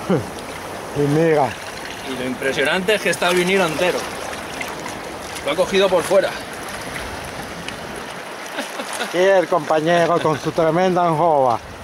Y mira. Y lo impresionante es que está el vinilo entero. Lo ha cogido por fuera. Aquí el compañero con su tremenda anjova.